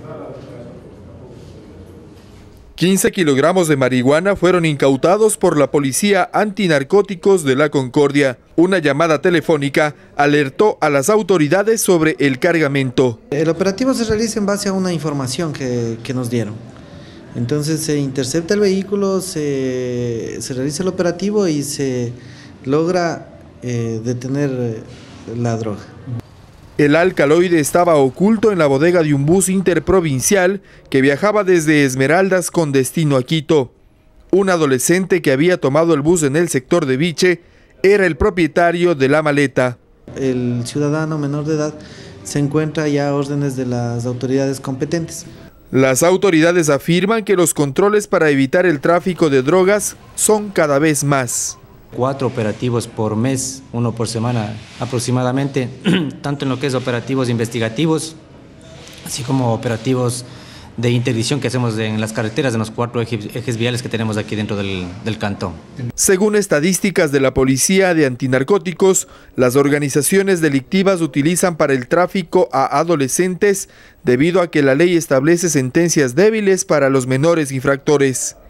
15 kilogramos de marihuana fueron incautados por la Policía Antinarcóticos de La Concordia. Una llamada telefónica alertó a las autoridades sobre el cargamento. El operativo se realiza en base a una información que nos dieron. Entonces se intercepta el vehículo, se realiza el operativo y se logra detener la droga. El alcaloide estaba oculto en la bodega de un bus interprovincial que viajaba desde Esmeraldas con destino a Quito. Un adolescente que había tomado el bus en el sector de Viche era el propietario de la maleta. El ciudadano menor de edad se encuentra ya a órdenes de las autoridades competentes. Las autoridades afirman que los controles para evitar el tráfico de drogas son cada vez más. 4 operativos por mes, 1 por semana aproximadamente, tanto en lo que es operativos investigativos, así como operativos de interdicción que hacemos en las carreteras, en los 4 ejes viales que tenemos aquí dentro del cantón. Según estadísticas de la Policía de Antinarcóticos, las organizaciones delictivas utilizan para el tráfico a adolescentes debido a que la ley establece sentencias débiles para los menores infractores.